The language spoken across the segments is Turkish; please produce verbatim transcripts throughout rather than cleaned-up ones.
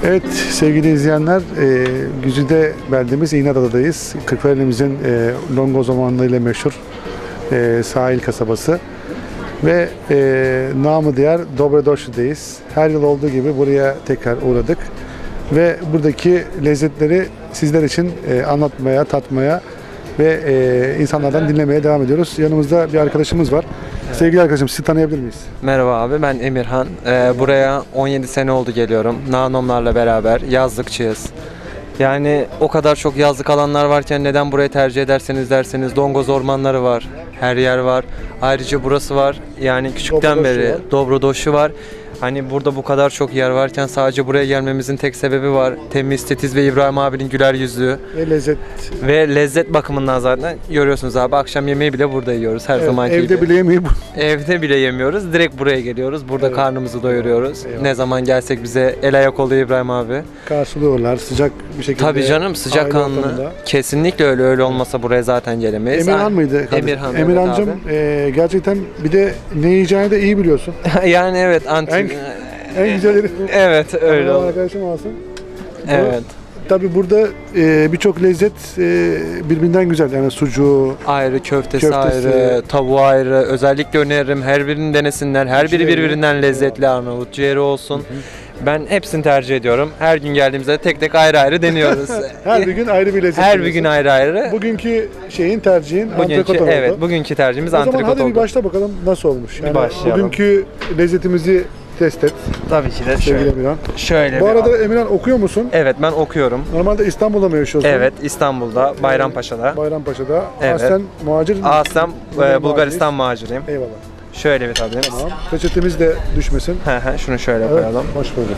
Evet sevgili izleyenler, e, Güzide beldemiz İğneada'dayız. Kırklareli'mizin e, longoz ormanlarıyla meşhur e, sahil kasabası. Ve e, namı diğer Dobrodošli'deyiz. Her yıl olduğu gibi buraya tekrar uğradık. Ve buradaki lezzetleri sizler için e, anlatmaya, tatmaya ve e, insanlardan dinlemeye devam ediyoruz. Yanımızda bir arkadaşımız var. Sevgili arkadaşım, sizi tanıyabilir miyiz? Merhaba abi, ben Emirhan. Ee, buraya on yedi sene oldu geliyorum. Nanomlarla beraber yazlıkçıyız. Yani o kadar çok yazlık alanlar varken neden burayı tercih ederseniz derseniz Dongoz ormanları var. Her yer var. Ayrıca burası var. Yani küçükten Dobrodošli beri var. Dobrodošli var. Hani burada bu kadar çok yer varken sadece buraya gelmemizin tek sebebi var. Temiz, titiz ve İbrahim abinin güler yüzlü. Ve lezzet. Ve lezzet bakımından zaten görüyorsunuz abi, akşam yemeği bile burada yiyoruz her Evet, zamanki evde gibi. bile yemeği bu. Evde bile yemiyoruz. Direkt buraya geliyoruz. Burada Evet. karnımızı doyuruyoruz. Eyvallah. Ne zaman gelsek bize el ayak oluyor İbrahim abi. Karşılıyorlar sıcak bir şekilde. Tabii canım, sıcakkanlı. ortamında. Kesinlikle öyle öyle olmasa buraya zaten gelemeyiz. Emirhan mıydı kardeşim? Emirhan. evet Emirhancığım, abi. e, gerçekten bir de ne yiyeceğini de iyi biliyorsun. Yani evet anti... En- En güzelleri. Evet öyle Tamam, oldu. arkadaşım alsın. Evet. Tabii burada e, birçok lezzet e, birbirinden güzel. Yani sucuğu, Ayrı köftesi, Köftesi. ayrı, tavuğu ayrı. Özellikle öneririm. Her birini denesinler. Her biri Ciğeri. birbirinden lezzetli. Arnavut ciğeri olsun. Ben hepsini tercih ediyorum. Her gün geldiğimizde tek tek ayrı ayrı deniyoruz. her bir gün ayrı bir lezzet. Her bir biliyorsun. gün ayrı ayrı. Bugünkü şeyin tercihin Bugünkü, antrikot oldu. evet, bugünkü tercihimiz O zaman antrikot hadi oldu. bir başla bakalım nasıl olmuş. Yani başlayalım. bugünkü lezzetimizi test et Tabii ki de sevgili şöyle. Emirhan. Şöyle Bu bir arada Emirhan, okuyor musun? Evet, ben okuyorum. Normalde İstanbul'da mı yaşıyorsun? Evet, İstanbul'da, Bayrampaşa'da. Bayrampaşa'da. Evet. Aslen muhacir. Aslen Bulgar e, Bulgaristan maciriyim. Eyvallah. Şöyle bir tadayım. Tamam. Peçetemiz de düşmesin. Hı hı, şunu şöyle Evet. koyalım. Hoş bulduk.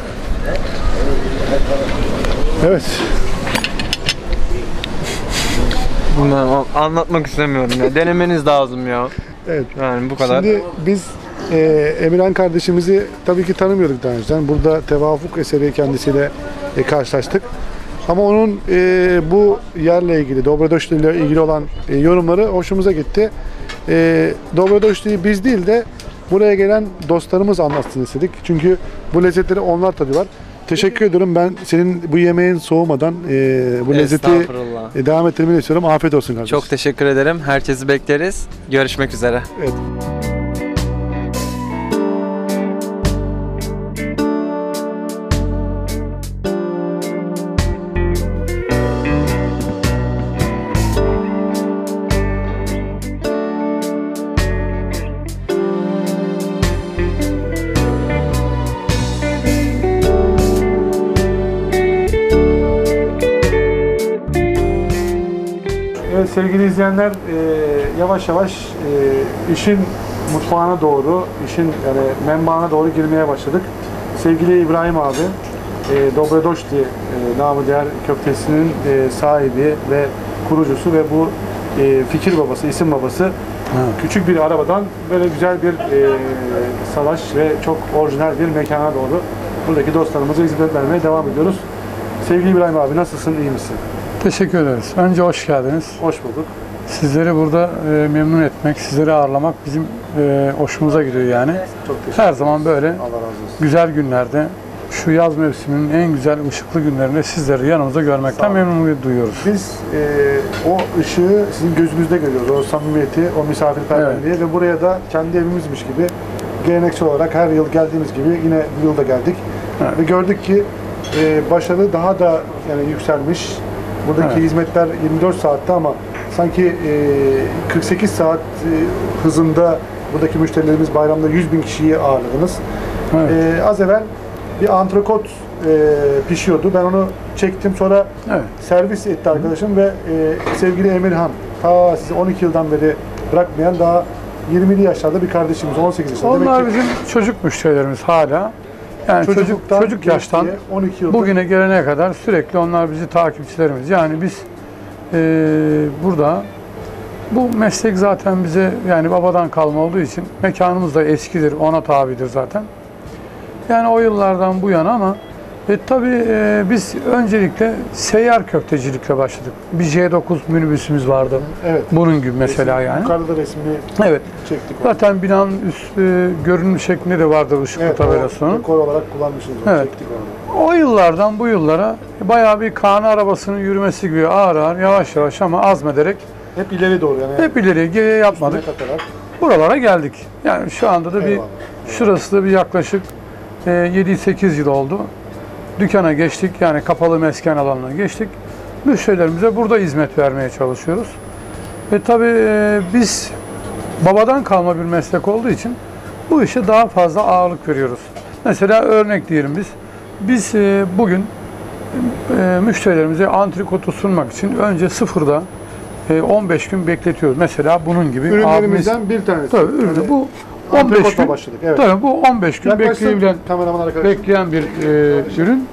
Evet. Bunu anlatmak istemiyorum ya. Denemeniz lazım ya. Evet. Yani bu kadar. Şimdi biz e, Emirhan kardeşimizi tabii ki tanımıyorduk daha önceden. Burada tevafuk eseri kendisiyle e, karşılaştık. Ama onun e, bu yerle ilgili, Dobrodošli ile ilgili olan e, yorumları hoşumuza gitti. E, Dobrodošli'yi biz değil de buraya gelen dostlarımız anlatsın istedik. Çünkü bu lezzetleri onlar tadıyorlar. Teşekkür ediyorum. Ben senin bu yemeğin soğumadan e, bu lezzeti Estağfurullah. e, devam ettirmeni istiyorum. Afiyet olsun kardeşim. Çok teşekkür ederim. Herkesi bekleriz. Görüşmek üzere. Evet. Evet sevgili izleyenler, e, yavaş yavaş e, işin mutfağına doğru, işin yani menbaına doğru girmeye başladık. Sevgili İbrahim abi, e, Dobrodošli e, namı diğer köftesinin e, sahibi ve kurucusu ve bu e, fikir babası, isim babası. Küçük bir arabadan böyle güzel bir e, salaş ve çok orijinal bir mekana doğru buradaki dostlarımıza hizmet vermeye devam ediyoruz. Sevgili İbrahim abi, nasılsın, iyi misin? Teşekkür ederiz. Önce hoş geldiniz. Hoş bulduk. Sizleri burada e, memnun etmek, sizleri ağırlamak bizim e, hoşumuza gidiyor yani. Çok teşekkür Her zaman böyle Allah razı olsun. güzel günlerde, şu yaz mevsiminin en güzel ışıklı günlerinde sizleri yanımızda Sağ görmekten olun. memnuniyet duyuyoruz. Biz e, o ışığı sizin gözünüzde görüyoruz, o samimiyeti, o misafirperverliği ve buraya da kendi evimizmiş gibi geleneksel olarak her yıl geldiğimiz gibi yine bu yılda geldik. Evet. Ve gördük ki e, başarı daha da yani yükselmiş. Buradaki Evet. hizmetler yirmi dört saatte ama sanki e, kırk sekiz saat e, hızında buradaki müşterilerimiz bayramda yüz bin kişiyi ağırladınız. Evet. E, az evvel bir antrikot e, pişiyordu. Ben onu çektim. Sonra Evet. servis etti arkadaşım ve e, sevgili Emirhan, ta sizi on iki yıldan beri bırakmayan daha yirmili yaşlarda bir kardeşimiz, on sekiz yaşında. Onlar Demek ki bizim çocuk müşterilerimiz hala. Yani çocuk çocukluktan çocuk yaştan gençliğe on iki yıldır bugüne gelene kadar sürekli onlar bizi takipçilerimiz. Yani biz e, burada bu meslek zaten bize yani babadan kalma olduğu için mekanımız da eskidir, ona tabidir zaten. Yani o yıllardan bu yana ama e, tabii e, biz öncelikle seyyar köftecilikle başladık. Bir J dokuz minibüsümüz vardı. evet. Bunun gibi mesela Resim- yani. Yukarıda da resmini Evet. çektik. Zaten binanın üst e, görünüm şeklinde de vardır ışıklı Evet, tabelası o onun. dekor olarak kullanmışız onu, Evet. çektik onu. O yıllardan bu yıllara bayağı bir Kana arabasının yürümesi gibi ağır ağır, yavaş yavaş ama azmederek Hep ileri doğru yani. hep ileri geriye yapmadık. üstüne katarak. Buralara geldik. Yani şu anda da bir Eyvallah. şurası da bir yaklaşık e, yedi sekiz yıl oldu. Dükkana geçtik, yani kapalı mesken alanına geçtik. Müşterilerimize burada hizmet vermeye çalışıyoruz. Ve tabii e, biz babadan kalma bir meslek olduğu için bu işe daha fazla ağırlık veriyoruz. Mesela örnek diyelim biz. Biz e, bugün e, müşterilerimize antrikotu sunmak için önce sıfırda e, on beş gün bekletiyoruz. Mesela bunun gibi. Ürünlerimizden abimiz- bir tanesi. Tabii ürünü Yani bu on beş antrikotla gün. başladık. Evet. Tabii bu on beş gün Yaklaşsın, bekleyebilen kameraman arkadaşlar. bekleyen bir e, ürün.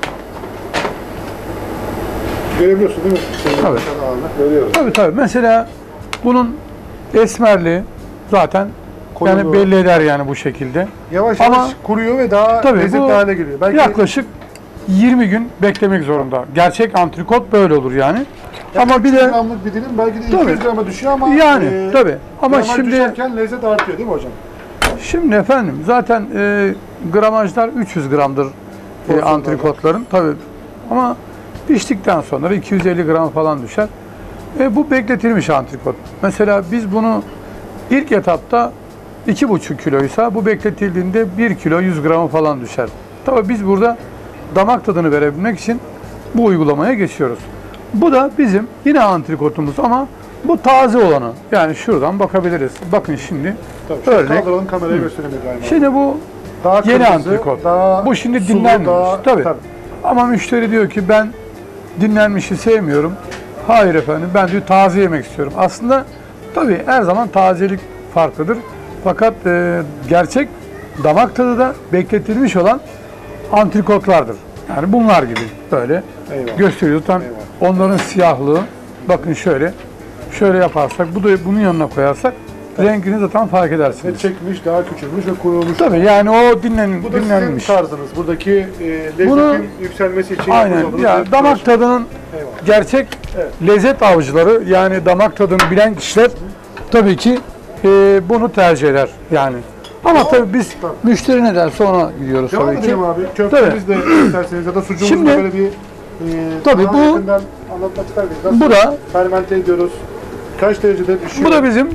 Görebiliyorsun değil mi? Tabii. Görüyoruz. Tabii tabii. Mesela bunun esmerliği zaten Koyuluğu. yani belli eder yani bu şekilde. Yavaş Ama- yavaş kuruyor ve daha Tabii lezzetli bu hale geliyor. Belki yaklaşık yirmi gün beklemek zorunda. Gerçek antrikot böyle olur yani. Ama bir üç yüz de gramlık bir dilim belki de Tabii. iki yüz grama düşüyor ama yani e, tabii. Ama gramaj şimdi düşerken lezzet artıyor değil mi hocam? şimdi efendim zaten e, gramajlar üç yüz gramdır e, Porsiyonlar antrikotların tabii. Ama piştikten sonra iki yüz elli gram falan düşer. E, bu bekletilmiş antrikot. Mesela biz bunu ilk etapta iki buçuk kiloysa bu bekletildiğinde bir kilo yüz gram falan düşer. Tabii biz burada damak tadını verebilmek için bu uygulamaya geçiyoruz. Bu da bizim yine antrikotumuz ama bu taze olanı. Yani şuradan bakabiliriz. Bakın şimdi Tabii. Şöyle örnek. kaldıralım kameraya gösterelim İbrahim abi. Şimdi bu Daha yeni kırmızı, antrikot. daha Bu şimdi sulu, dinlenmemiş. daha- Tabii. tabii. Ama müşteri diyor ki ben dinlenmişi sevmiyorum. Hayır efendim ben diyor taze yemek istiyorum. Aslında tabii her zaman tazelik farklıdır. Fakat e, gerçek damak tadı da bekletilmiş olan antrikotlardır. Yani bunlar gibi böyle Eyvallah. gösteriyor. Tam Eyvallah. onların siyahlığı. Bakın şöyle. Şöyle yaparsak, bu da bunun yanına koyarsak rengini zaten fark Ve edersiniz. çekmiş, daha küçülmüş ve kurulmuş. Tabii yani o dinlen, Bu da dinlenmiş. sizin tarzınız. Buradaki e, lezzetin Bunu- yükselmesi için Aynen. yapmış olduğunuz Ya bir damak uğraş. tadının Eyvallah. gerçek Evet. lezzet avcıları, yani damak tadını bilen kişiler tabii ki e, bunu tercih eder yani. Ama tabii biz Tabii. müşteri ne derse ona gidiyoruz Devam tabii ki. edelim abi. Köftemiz de isterseniz ya da sucuğumuzu Şimdi- da böyle bir e, Tabii daha bu- yakından anlatmak ister miyiz? Nasıl Bu da fermente ediyoruz? Kaç derecede pişiyor? bu da bizim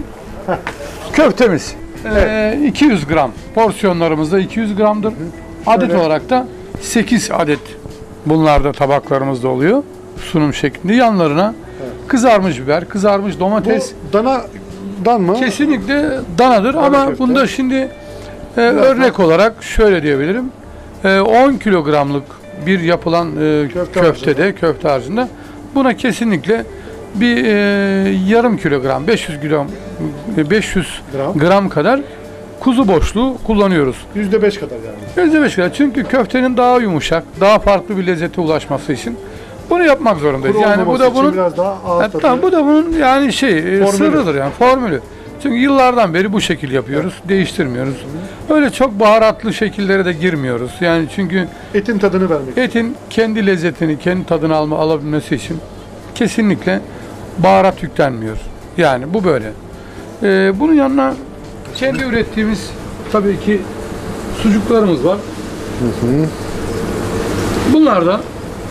köftemiz. E, iki yüz gram. Porsiyonlarımız da iki yüz gramdır. Adet Şöyle. olarak da sekiz adet bunlarda tabaklarımızda oluyor. Sunum şeklinde. Yanlarına kızarmış biber, kızarmış Bu domates. danadan mı? Kesinlikle danadır ama köfte. bunda şimdi e, örnek olarak şöyle diyebilirim. E, on kilogramlık bir yapılan e, Köfte köftede, köfte harcında buna kesinlikle bir e, yarım kilogram, beş yüz gram, e, beş yüz Gram. gram kadar kuzu boşluğu kullanıyoruz. yüzde beş kadar yani. yüzde beş kadar. Çünkü köftenin daha yumuşak, daha farklı bir lezzete ulaşması için bunu yapmak zorundayız. Kuru Yani bu olmaması da için bunun biraz daha ağız tadı. Hatta bu da bunun yani şey e, Formülü. sırrıdır yani formülü. Çünkü yıllardan beri bu şekil yapıyoruz, değiştirmiyoruz. Öyle çok baharatlı şekillere de girmiyoruz. Yani çünkü Etin tadını vermek. etin kendi lezzetini, kendi tadını alma alabilmesi için kesinlikle baharat yüklenmiyor. Yani bu böyle. Ee, bunun yanına kendi ürettiğimiz tabii ki sucuklarımız var. Bunlar da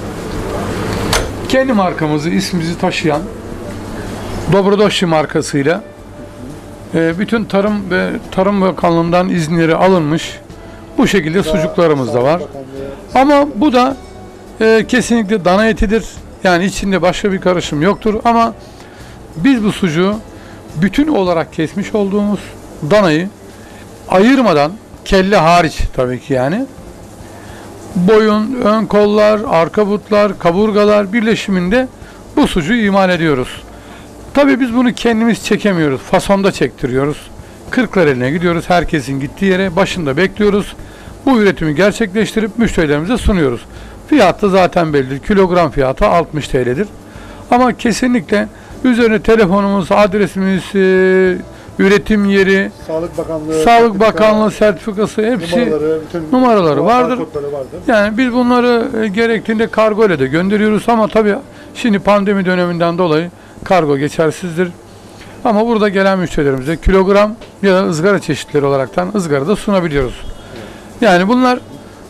kendi markamızı, ismimizi taşıyan Dobrodoşi markasıyla e, bütün Tarım ve Tarım Bakanlığı'ndan izinleri alınmış bu şekilde sucuklarımız da var. Ama bu da e, kesinlikle dana etidir. Yani içinde başka bir karışım yoktur ama biz bu sucuğu bütün olarak kesmiş olduğumuz danayı ayırmadan, kelle hariç tabii ki yani, boyun, ön kollar, arka butlar, kaburgalar birleşiminde bu sucuğu imal ediyoruz. Tabii biz bunu kendimiz çekemiyoruz. Fasonda çektiriyoruz. Kırklareli'ne gidiyoruz. Herkesin gittiği yere başında bekliyoruz. Bu üretimi gerçekleştirip müşterilerimize sunuyoruz. Fiyat da zaten bellidir. Kilogram fiyatı altmış T L'dir. Ama kesinlikle üzerine telefonumuz, adresimiz, e, üretim yeri, Sağlık Bakanlığı, Sağlık sertifika, Bakanlığı sertifikası hepsi numaraları, bütün numaraları vardır. barkodları vardır. Yani biz bunları e, gerektiğinde kargo ile de gönderiyoruz ama tabii şimdi pandemi döneminden dolayı kargo geçersizdir. Ama burada gelen müşterilerimize kilogram ya da ızgara çeşitleri olaraktan ızgara da sunabiliyoruz. Yani bunlar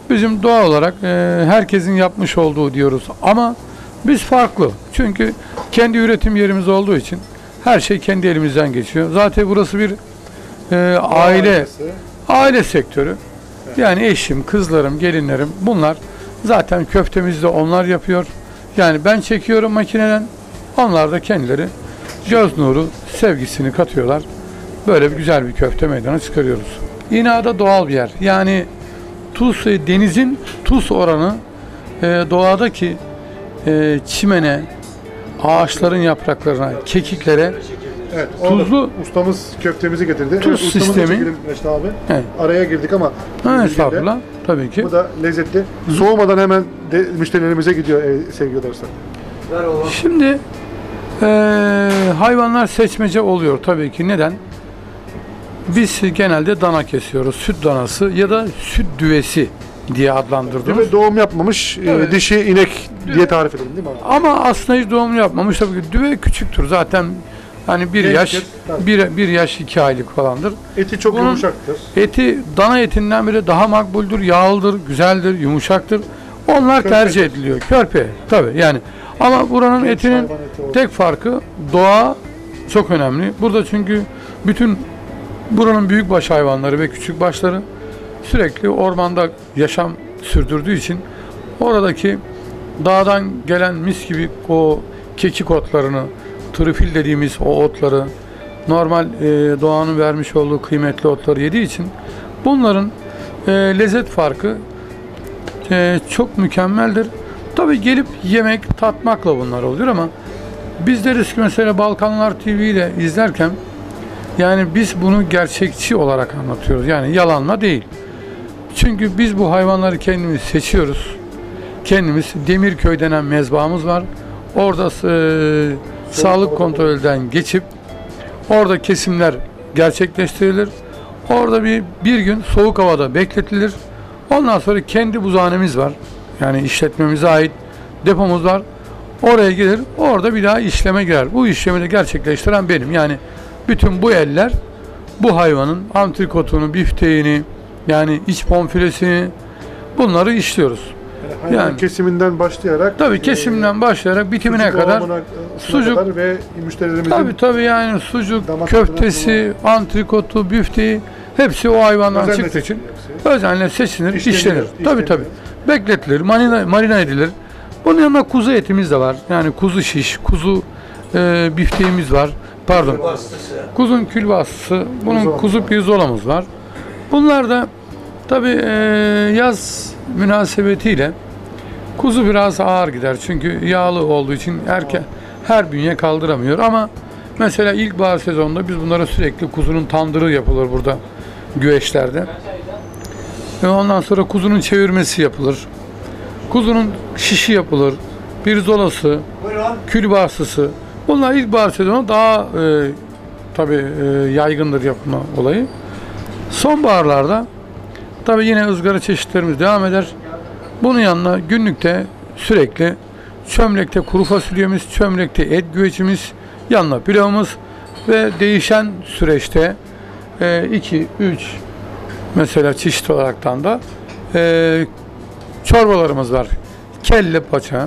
bizim doğal olarak e, herkesin yapmış olduğu diyoruz. Ama biz farklı. Çünkü kendi üretim yerimiz olduğu için her şey kendi elimizden geçiyor. Zaten burası bir e, aile aile sektörü. Yani eşim, kızlarım, gelinlerim bunlar zaten köftemizi de onlar yapıyor. Yani ben çekiyorum makineden. Onlar da kendileri göz nuru, sevgisini katıyorlar. Böyle bir güzel bir köfte meydana çıkarıyoruz. İna'da doğal bir yer. Yani tuz, denizin tuz oranı e, doğadaki e, çimene, ağaçların yapraklarına, kekiklere Evet, tuzlu ustamız köftemizi getirdi. tuz ustamızı sistemi. çekelim Reşit abi. Evet. Araya girdik ama Ha, estağfurullah. Tabii ki. bu da lezzetli. Soğumadan hemen de müşterilerimize gidiyor e, sevgili dostlar. Şimdi e, hayvanlar seçmece oluyor tabii ki. Neden? Biz genelde dana kesiyoruz. Süt danası ya da süt düvesi diye adlandırdığımız. Değil mi? Doğum yapmamış e, Evet. dişi inek diye tarif edelim değil mi abi? Ama aslında hiç doğum yapmamış. Tabii ki düve küçüktür. Zaten hani bir Genç yaş, et, tabii. bir, bir yaş iki aylık falandır. Eti çok Bunun- yumuşaktır. Eti dana etinden bile daha makbuldür, yağlıdır, güzeldir, yumuşaktır. Onlar Körpe. tercih ediliyor. Körpe tabii yani. Ama buranın Genç etinin hayvan eti olduğu tek farkı doğa çok önemli. Burada çünkü bütün buranın büyükbaş hayvanları ve küçük başları sürekli ormanda yaşam sürdürdüğü için oradaki dağdan gelen mis gibi o kekik otlarını, trüfil dediğimiz o otları, normal e, doğanın vermiş olduğu kıymetli otları yediği için bunların e, lezzet farkı e, çok mükemmeldir. Tabii gelip yemek, tatmakla bunlar oluyor ama biz deriz ki mesela Balkanlar T V ile izlerken yani biz bunu gerçekçi olarak anlatıyoruz. Yani yalanla değil. Çünkü biz bu hayvanları kendimiz seçiyoruz. Kendimiz Demirköy denen mezbahımız var. Orada e, sağlık kontrolden geçip orada kesimler gerçekleştirilir. Orada bir, bir gün soğuk havada bekletilir. Ondan sonra kendi buzhanemiz var. Yani işletmemize ait depomuz var. Oraya gelir, orada bir daha işleme girer. Bu işlemi de gerçekleştiren benim. Yani bütün bu eller bu hayvanın antrikotunu, bifteğini, yani iç bonfilesini bunları işliyoruz. Hayvan Yani- kesiminden başlayarak Tabii kesimden başlayarak bitimine sucuk kadar doğumuna, sucuk- kadar ve müşterilerimizin tabii tabii yani sucuk, Damak köftesi, antrikotu, büfteği hepsi o hayvandan özenle çıktığı için seçiliyor hepsi. özenle seçilir, İşlenir, işlenir. Tabii işlenir. tabii. Bekletilir, marina, marina edilir. Bunun yanında kuzu etimiz de var. Yani kuzu şiş, kuzu e, bifteğimiz var. Pardon. Kuzun külbastısı, bunun Pirzola. kuzu pirzolamız var. Bunlar da tabii e, yaz münasebetiyle kuzu biraz ağır gider. Çünkü yağlı olduğu için erke, her bünye kaldıramıyor. Ama mesela ilkbahar sezonunda biz bunlara sürekli kuzunun tandırı yapılır burada güveçlerde. Ve ondan sonra kuzunun çevirmesi yapılır. Kuzunun şişi yapılır. Pirzolası, külbastısı. Bunlar ilkbahar sezonu daha e, tabii e, yaygındır yapma olayı. Sonbaharlarda tabii yine ızgara çeşitlerimiz devam eder. Bunun yanına günlükte sürekli çömlekte kuru fasulyemiz, çömlekte et güvecimiz, yanına pilavımız ve değişen süreçte iki üç mesela çeşit olaraktan da e, çorbalarımız var. Kelle paça,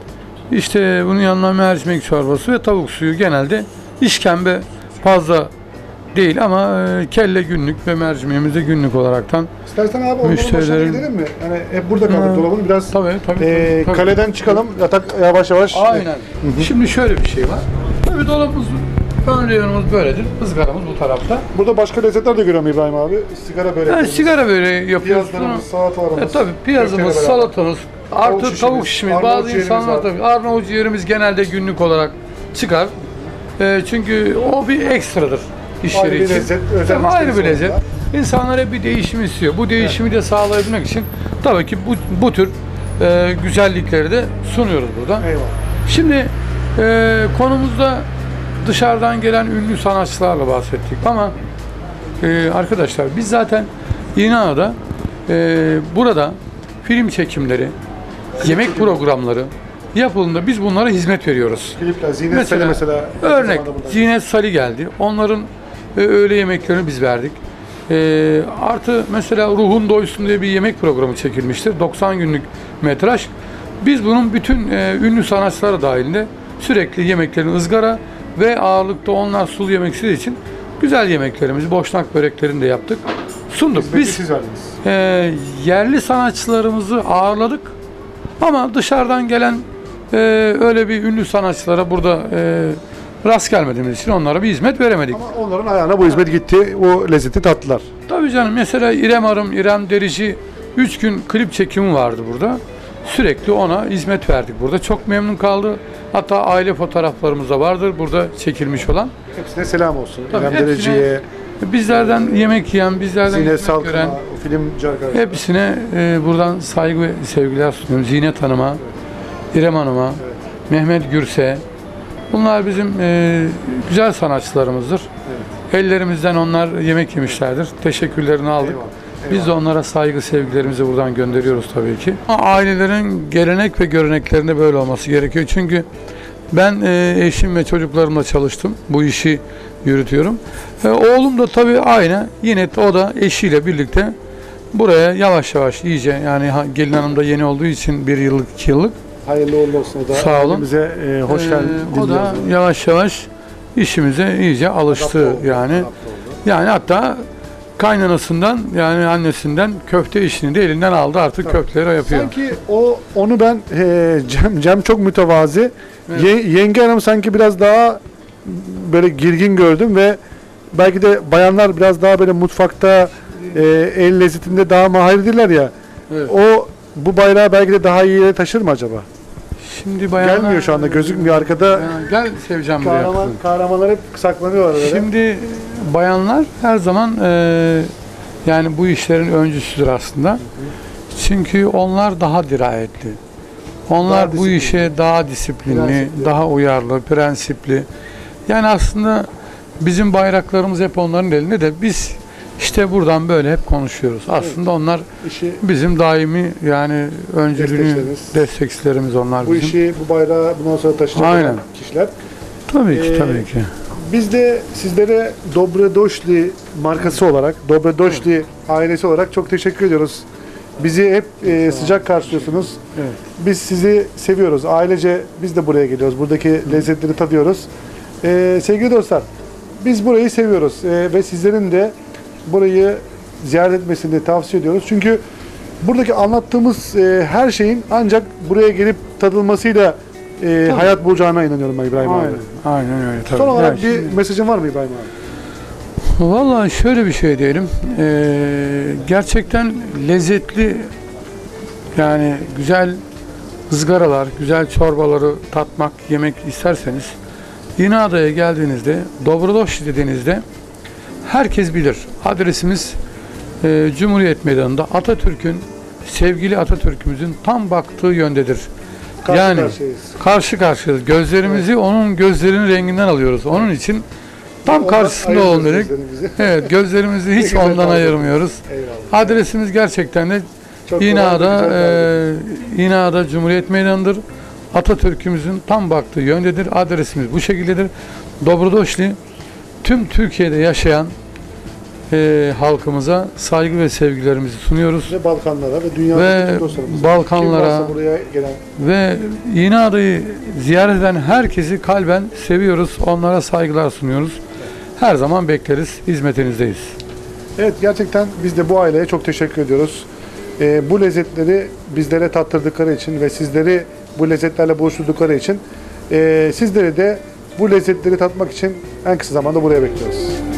işte bunun yanına mercimek çorbası ve tavuk suyu, genelde işkembe fazla değil ama e, kelle günlük ve mercimeğimiz de günlük olaraktan. İstersen abi onların başına Müşterilerin- gidelim mi? Yani hep burada kaldık Ha. dolabın. Biraz Tabii tabii. e, tabii. kaleden çıkalım. Yatak yavaş yavaş. Aynen. Şimdi şöyle bir şey var. Tabii dolabımız, ön reyonumuz böyledir. Izgaramız bu tarafta. Burada başka lezzetler de görüyorum İbrahim abi. Sigara böreği. Yani sigara böreği yapıyoruz. Piyazlarımız, salatalarımız. E, tabii piyazımız, köfteyle beraber. salatamız, artı şişimiz, tavuk şişimiz. Arnavut Bazı ciğerimiz insanlar var. tabii Arnavut ciğerimiz genelde günlük olarak çıkar. E, çünkü o bir ekstradır iş Ayrı yeri bir için. lezzet, özel Tabii ayrı bir müşterisi lezzet. var. İnsanlar hep bir değişim istiyor. Bu değişimi de sağlayabilmek için tabii ki bu, bu tür e, güzellikleri de sunuyoruz burada. Eyvallah. Şimdi e, konumuzda dışarıdan gelen ünlü sanatçılarla bahsettik ama e, arkadaşlar biz zaten İnana'da e, burada film çekimleri, yemek programları yapıldığında biz bunlara hizmet veriyoruz. Klipler, Zinet Mesela, Seli mesela. Örnek Zamanında burada. Zinet Sali geldi. Onların e, öğle yemeklerini biz verdik. E, artı mesela Ruhun Doysun diye bir yemek programı çekilmiştir. doksan günlük metraj. Biz bunun bütün e, ünlü sanatçılara dahilinde sürekli yemeklerini ızgara ve ağırlıkta onlar sulu yemek istediği için güzel yemeklerimizi, boşnak böreklerini de yaptık. Sunduk. Hizmeti Biz siz verdiniz. e, yerli sanatçılarımızı ağırladık. Ama dışarıdan gelen e, öyle bir ünlü sanatçılara burada e, rast gelmediğimiz için onlara bir hizmet veremedik. Ama onların ayağına bu hizmet gitti. O lezzeti tattılar. Tabii canım, mesela İrem Arım, İrem Derici üç gün klip çekimi vardı burada. Sürekli ona hizmet verdik burada. Çok memnun kaldı. Hatta aile fotoğraflarımız da vardır burada çekilmiş olan. Hepsine selam olsun. Tabii İrem hepsine- Dereci'ye, Bizlerden yemek yiyen, bizlerden Zine hizmet Salkım'a, gören o filmci arkadaşlar. hepsine e, buradan saygı ve sevgiler sunuyorum. Zinet Hanım'a, İrem Hanım'a, Evet. Mehmet Gürse. Bunlar bizim e, güzel sanatçılarımızdır. Ellerimizden onlar yemek yemişlerdir. Teşekkürlerini aldık. Eyvallah, Biz de onlara saygı sevgilerimizi buradan gönderiyoruz tabii ki. Ama ailelerin gelenek ve göreneklerinde böyle olması gerekiyor. Çünkü ben e, eşim ve çocuklarımla çalıştım. Bu işi yürütüyorum. E, oğlum da tabii aynı. Yine o da eşiyle birlikte buraya yavaş yavaş iyice, yani ha- gelin hanım da yeni olduğu için bir yıllık, iki yıllık. Hayırlı uğurlu olsun. O da Sağ olun. ailemize, e, hoş Ee, geldin. o da yavaş yavaş işimize iyice alıştı yani. Yani hatta kaynanasından, yani annesinden köfte işini de elinden aldı, artık Tabii. köfteleri o yapıyor. Sanki o onu ben e, Cem, Cem çok mütevazi. Evet. Ye- yenge hanım sanki biraz daha böyle girgin gördüm ve belki de bayanlar biraz daha böyle mutfakta e, el lezzetinde daha mahirdirler ya. Evet. O bu bayrağı belki de daha iyi yere taşır mı acaba? Şimdi bayanlar Gelmiyor şu anda, gözükmüyor arkada. Ya, gel Sevcan buraya. Kahraman, kızım. kahramanlar hep saklanıyorlar öyle. Şimdi bayanlar her zaman e, yani bu işlerin öncüsüdür aslında. Çünkü onlar daha dirayetli. Onlar Daha bu disiplinli. işe daha disiplinli, Prensipli. daha uyarlı, prensipli. Yani aslında bizim bayraklarımız hep onların elinde de biz işte buradan böyle hep konuşuyoruz. Aslında onlar işi, bizim daimi, yani öncülüğünü Destekçilerimiz. destekçilerimiz onlar bu bizim. işi, bu bayrağı bundan sonra taşıyacak Aynen. olan kişiler. Tabii ki, Ee, tabii ki. Biz de sizlere Dobrodošli markası olarak, Dobrodošli ailesi olarak çok teşekkür ediyoruz. Bizi hep e, sıcak karşılıyorsunuz. Evet. Biz sizi seviyoruz. Ailece biz de buraya geliyoruz. Buradaki lezzetleri tadıyoruz. E, sevgili dostlar, biz burayı seviyoruz. E, ve sizlerin de burayı ziyaret etmesini tavsiye ediyoruz. Çünkü buradaki anlattığımız e, her şeyin ancak buraya gelip tadılmasıyla e, hayat bulacağına inanıyorum ben İbrahim abi. Aynen, aynen öyle tabii. Son olarak Yani bir şimdi- mesajın var mı İbrahim abi? Vallahi şöyle bir şey diyelim. Ee, gerçekten lezzetli, yani güzel ızgaralar, güzel çorbaları tatmak, yemek isterseniz İnada'ya geldiğinizde, Dobrodošli dediğinizde herkes bilir. Adresimiz e, Cumhuriyet Meydanı'nda, Atatürk'ün, sevgili Atatürk'ümüzün tam baktığı yöndedir. Karşı yani karşıyayız. karşı karşıyayız. Gözlerimizi onun gözlerinin renginden alıyoruz. Onun için tam Ondan karşısında ayırıyoruz olun dedik. gözlerimizi. Evet, gözlerimizi hiç Güzel ondan tarif. ayırmıyoruz. Eyvallah. Adresimiz gerçekten de Çok kolay, İna'da, güzel tarif. e, İna'da Cumhuriyet Meydanı'dır. Atatürk'ümüzün tam baktığı yöndedir. Adresimiz bu şekildedir. Dobrodošli tüm Türkiye'de yaşayan e, halkımıza saygı ve sevgilerimizi sunuyoruz. Ve Balkanlara ve dünyadaki Ve tüm dostlarımıza. Balkanlara- Kim varsa buraya gelen. Ve İna'da'yı ziyaret eden herkesi kalben seviyoruz. Onlara saygılar sunuyoruz. Her zaman bekleriz. Hizmetinizdeyiz. Evet, gerçekten biz de bu aileye çok teşekkür ediyoruz. Ee, bu lezzetleri bizlere tattırdıkları için ve sizleri bu lezzetlerle buluşturdukları için e, sizleri de bu lezzetleri tatmak için en kısa zamanda buraya bekliyoruz.